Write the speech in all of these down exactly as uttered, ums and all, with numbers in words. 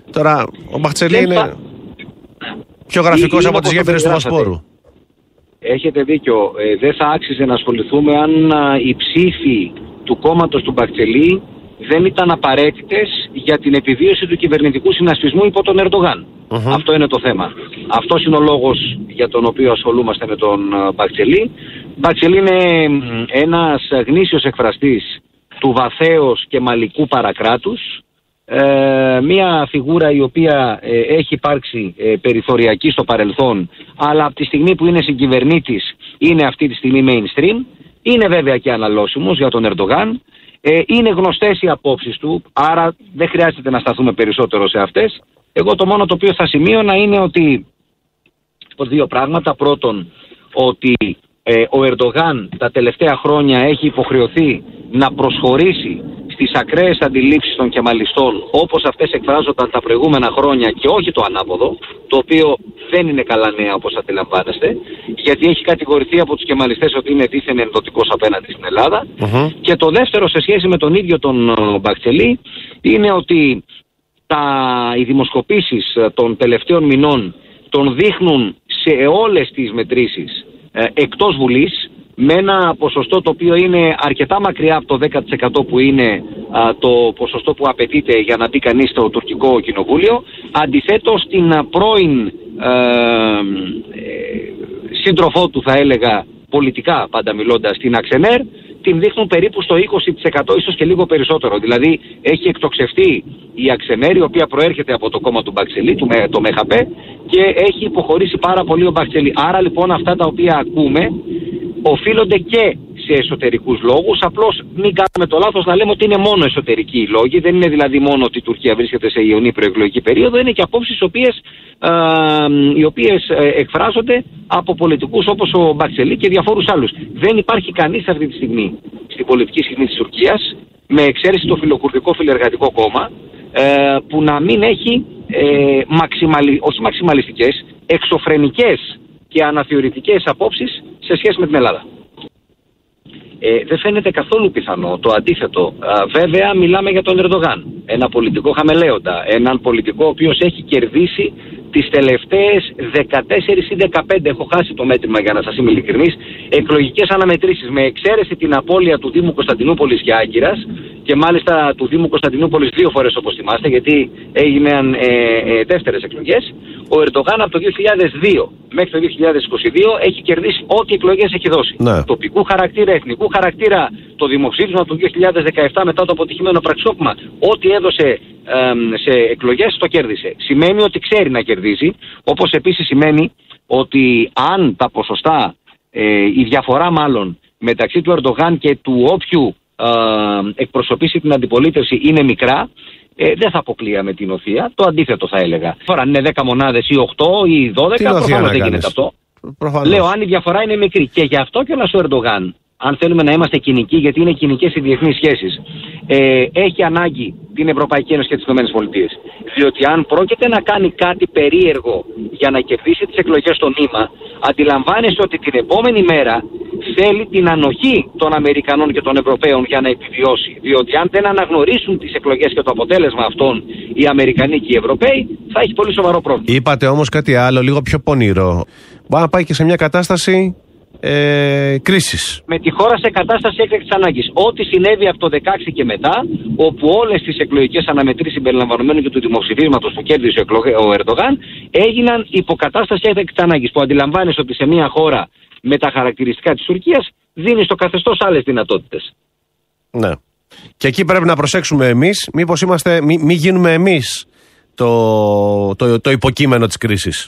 Τώρα, ο Μπαχτσελή είναι θα... πιο γραφικός από τις γέφυρες του Βοσπόρου. Έχετε δίκιο. Ε, δεν θα άξιζε να ασχοληθούμε αν α, οι ψήφοι του κόμματος του Μπαχτσελή δεν ήταν απαραίτητες για την επιβίωση του κυβερνητικού συνασπισμού υπό τον Ερντογάν. Uh-huh. Αυτό είναι το θέμα. Αυτός είναι ο λόγος για τον οποίο ασχολούμαστε με τον Μπαχτσελή. Μπαχτσελή είναι ένας γνήσιος εκφραστής του βαθέως και μαλικού παρακράτους. Ε, μια φιγούρα η οποία ε, έχει υπάρξει ε, περιθωριακή στο παρελθόν, αλλά από τη στιγμή που είναι συγκυβερνήτης είναι αυτή τη στιγμή mainstream. Είναι βέβαια και αναλώσιμος για τον Ερντογάν. Ε, είναι γνωστές οι απόψεις του, άρα δεν χρειάζεται να σταθούμε περισσότερο σε αυτές. Εγώ το μόνο το οποίο θα σημείωνα είναι ότι δύο πράγματα. Πρώτον, ότι ε, ο Ερντογάν τα τελευταία χρόνια έχει υποχρεωθεί να προσχωρήσει στις ακραίες αντιλήψεις των κεμαλιστών όπως αυτές εκφράζονταν τα προηγούμενα χρόνια και όχι το ανάποδο, το οποίο δεν είναι καλά νέα όπως αντιλαμβάνεστε, γιατί έχει κατηγορηθεί από τους κεμαλιστές ότι είναι δίθεν ενδοτικός απέναντι στην Ελλάδα. Uh-huh. Και το δεύτερο σε σχέση με τον ίδιο τον Μπαχτσελή είναι ότι τα, οι δημοσκοπήσεις των τελευταίων μηνών τον δείχνουν σε όλες τις μετρήσεις ε, εκτός Βουλής, με ένα ποσοστό το οποίο είναι αρκετά μακριά από το δέκα τοις εκατό που είναι α, το ποσοστό που απαιτείται για να μπει κανείς στο τουρκικό κοινοβούλιο. Αντιθέτως, την πρώην ε, ε, σύντροφό του, θα έλεγα πολιτικά πάντα μιλώντας, την Αξενέρ, την δείχνουν περίπου στο είκοσι τοις εκατό, ίσως και λίγο περισσότερο. Δηλαδή έχει εκτοξευτεί η Αξενέρ, η οποία προέρχεται από το κόμμα του Μπαχτσελή, του, το ΜΕΧΑΠΕ, και έχει υποχωρήσει πάρα πολύ ο Μπαχτσελή. Άρα λοιπόν αυτά τα οποία ακούμε οφείλονται και σε εσωτερικούς λόγους. Απλώς μην κάνουμε το λάθος να λέμε ότι είναι μόνο εσωτερικοί οι λόγοι. Δεν είναι δηλαδή μόνο ότι η Τουρκία βρίσκεται σε ιονή προεκλογική περίοδο. Είναι και απόψεις οι οποίες, α, οι οποίες ε, εκφράζονται από πολιτικούς όπως ο Μπαχτσελή και διαφόρους άλλους. Δεν υπάρχει κανείς αυτή τη στιγμή στην πολιτική σκηνή της Τουρκίας, με εξαίρεση το φιλοκουρδικό φιλεργατικό κόμμα, ε, που να μην έχει ε, μαξιμαλι, όχι μαξιμαλιστικές, εξωφρενικές και αναθεωρητικές απόψεις σε σχέση με την Ελλάδα. Ε, δεν φαίνεται καθόλου πιθανό το αντίθετο. Α, βέβαια μιλάμε για τον Ερντογάν, ένα πολιτικό χαμελέοντα, έναν πολιτικό ο οποίος έχει κερδίσει τις τελευταίες δεκατέσσερις ή δεκαπέντε, έχω χάσει το μέτρημα για να σας είμαι ειλικρινής, εκλογικές αναμετρήσεις, με εξαίρεση την απώλεια του Δήμου Κωνσταντινούπολης και Άγκυρας, και μάλιστα του Δήμου Κωνσταντινούπολης δύο φορές όπως θυμάστε, γιατί έγιναν ε, ε, δεύτερες εκλογές. Ο Ερντογάν από το δύο χιλιάδες δύο μέχρι το δύο χιλιάδες είκοσι δύο έχει κερδίσει ό,τι εκλογές έχει δώσει. Ναι. Τοπικού χαρακτήρα, εθνικού χαρακτήρα, το δημοψήφισμα του δύο χιλιάδες δεκαεπτά μετά το αποτυχημένο πραξικόπημα, ό,τι έδωσε ε, σε εκλογές το κέρδισε. Σημαίνει ότι ξέρει να κερδίζει, όπως επίσης σημαίνει ότι αν τα ποσοστά, ε, η διαφορά μάλλον μεταξύ του Ερντογάν και του όποιου ε, εκπροσωπήσει την αντιπολίτευση είναι μικρά, Ε, δεν θα αποκλείαμε την οθεία. Το αντίθετο θα έλεγα. Τώρα, αν είναι δέκα μονάδες ή οκτώ ή δώδεκα, προφανώς δεν γίνεται αυτό. Προφανώς. Λέω, αν η διαφορά είναι μικρή. Και γι' αυτό κιόλας ο Ερντογάν, αν θέλουμε να είμαστε κοινικοί, γιατί είναι κοινικές οι διεθνείς σχέσεις, ε, έχει ανάγκη την Ευρωπαϊκή Ένωση και τις ΗΠΑ. Διότι αν πρόκειται να κάνει κάτι περίεργο για να κερδίσει τις εκλογές στο νήμα, αντιλαμβάνεσαι ότι την επόμενη μέρα θέλει την ανοχή των Αμερικανών και των Ευρωπαίων για να επιβιώσει. Διότι αν δεν αναγνωρίσουν τις εκλογές και το αποτέλεσμα αυτών οι Αμερικανοί και οι Ευρωπαίοι, θα έχει πολύ σοβαρό πρόβλημα. Είπατε όμως κάτι άλλο, λίγο πιο πονηρό. Μπορεί να πάει και σε μια κατάσταση ε, κρίσης. Με τη χώρα σε κατάσταση έκτακτης ανάγκης. Ό,τι συνέβη από το δεκαέξι και μετά, όπου όλες τις εκλογικές αναμετρήσεις συμπεριλαμβανομένου και του δημοψηφίσματος που κέρδισε ο Ερντογάν, έγιναν υποκατάσταση έκτακτης ανάγκης. Που αντιλαμβάνεσαι ότι σε μια χώρα με τα χαρακτηριστικά της Τουρκίας δίνει στο καθεστώς άλλες δυνατότητες. Ναι. Και εκεί πρέπει να προσέξουμε εμείς, μήπως είμαστε, μη, μη γίνουμε εμείς το, το, το υποκείμενο της κρίσης.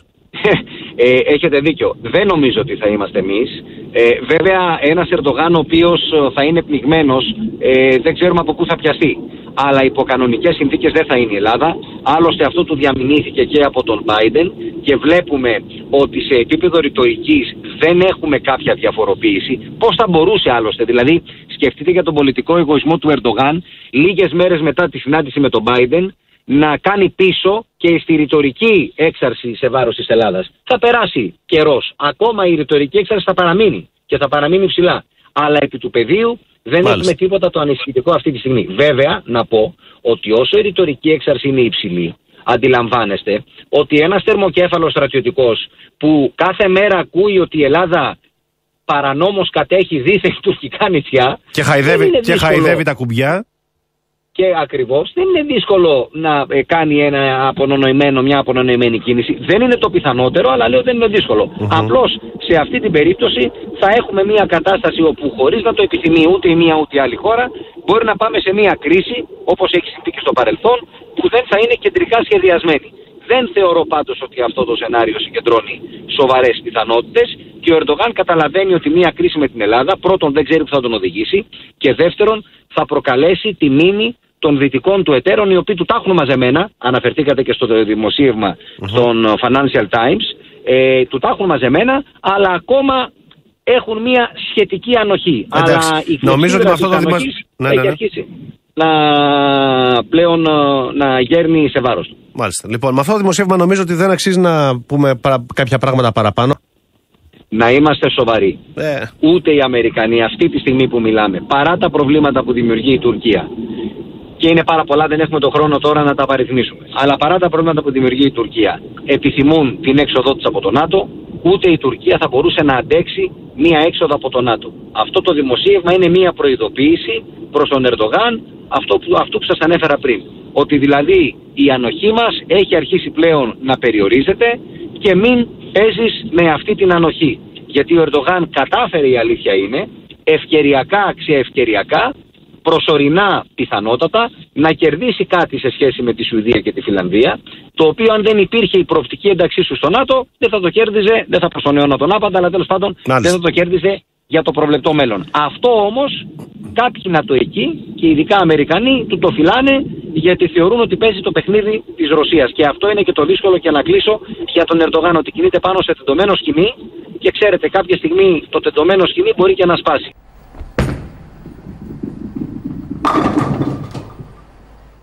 Ε, έχετε δίκιο. Δεν νομίζω ότι θα είμαστε εμείς. Ε, βέβαια, ένας Ερντογάν ο οποίος θα είναι πνιγμένος, ε, δεν ξέρουμε από πού θα πιαστεί. Αλλά υπό κανονικές συνθήκες δεν θα είναι η Ελλάδα. Άλλωστε αυτό του διαμηνήθηκε και από τον Biden και βλέπουμε ότι σε επίπεδο ρητορικής δεν έχουμε κάποια διαφοροποίηση. Πώς θα μπορούσε άλλωστε? Δηλαδή, σκεφτείτε για τον πολιτικό εγωισμό του Ερντογάν λίγες μέρες μετά τη συνάντηση με τον Biden να κάνει πίσω και στη ρητορική έξαρση σε βάρος της Ελλάδας. Θα περάσει καιρός. Ακόμα η ρητορική έξαρση θα παραμείνει και θα παραμείνει ψηλά. Αλλά επί του πεδίου δεν Μάλιστα. έχουμε τίποτα το ανησυχητικό αυτή τη στιγμή. Βέβαια, να πω ότι όσο η ρητορική έξαρση είναι υψηλή, αντιλαμβάνεστε ότι ένας θερμοκέφαλος στρατιωτικός που κάθε μέρα ακούει ότι η Ελλάδα παρανόμως κατέχει δίθεν τουρκικά νησιά και χαϊδεύει, και χαϊδεύει τα κουμπιά. Και ακριβώς δεν είναι δύσκολο να ε, κάνει ένα απονονοημένο, μια απονονοημένη κίνηση. Δεν είναι το πιθανότερο, αλλά λέω δεν είναι δύσκολο. Mm-hmm. Απλώς σε αυτή την περίπτωση θα έχουμε μια κατάσταση όπου χωρίς να το επιθυμεί ούτε η μία ούτε η άλλη χώρα μπορεί να πάμε σε μια κρίση, όπως έχει συμβεί και στο παρελθόν, που δεν θα είναι κεντρικά σχεδιασμένη. Δεν θεωρώ πάντως ότι αυτό το σενάριο συγκεντρώνει σοβαρές πιθανότητες και ο Ερντογάν καταλαβαίνει ότι μια κρίση με την Ελλάδα πρώτον δεν ξέρει που θα τον οδηγήσει και δεύτερον θα προκαλέσει τη μνήμη των δυτικών του εταίρων οι οποίοι του τα έχουν μαζεμένα, αναφερθήκατε και στο δημοσίευμα mm-hmm. των Financial Times, ε, του τα έχουν μαζεμένα αλλά ακόμα έχουν μια σχετική ανοχή. Εντάξει, αλλά η νομίζω ότι με αυτό το δημοσίευμα ναι, ναι, ναι. αρχίσει να πλέον να γέρνει σε βάρος του. Μάλιστα. Λοιπόν, με αυτό το δημοσίευμα νομίζω ότι δεν αξίζει να πούμε παρα... κάποια πράγματα παραπάνω. Να είμαστε σοβαροί. Ε. Ούτε οι Αμερικανοί αυτή τη στιγμή που μιλάμε, παρά τα προβλήματα που δημιουργεί η Τουρκία, και είναι πάρα πολλά, δεν έχουμε τον χρόνο τώρα να τα παριθμίσουμε, αλλά παρά τα προβλήματα που δημιουργεί η Τουρκία, επιθυμούν την έξοδό της από το ΝΑΤΟ, ούτε η Τουρκία θα μπορούσε να αντέξει μία έξοδο από το ΝΑΤΟ. Αυτό το δημοσίευμα είναι μία προειδοποίηση προς τον Ερντογάν, αυτό που, αυτό που σας ανέφερα πριν. Ότι δηλαδή η ανοχή μας έχει αρχίσει πλέον να περιορίζεται και μην παίζεις με αυτή την ανοχή. Γιατί ο Ερντογάν κατάφερε, η αλήθεια είναι, ευκαιριακά, ξεευκαιριακά, προσωρινά πιθανότατα, να κερδίσει κάτι σε σχέση με τη Σουηδία και τη Φινλανδία, το οποίο αν δεν υπήρχε η προοπτική ένταξή σου στο ΝΑΤΟ, δεν θα το κέρδιζε, δεν θα προσωνεώνα τον άπαντα, αλλά τέλος πάντων δεν θα το κέρδιζε για το προβλεπτό μέλλον. Αυτό όμως κάποιοι νατοικοί και ειδικά Αμερικανοί του το φυλάνε γιατί θεωρούν ότι παίζει το παιχνίδι της Ρωσίας. Και αυτό είναι και το δύσκολο, και να κλείσω, για τον Ερντογάν, ότι κινείται πάνω σε τεντωμένο σκηνή και ξέρετε κάποια στιγμή το τεντωμένο σκηνή μπορεί και να σπάσει.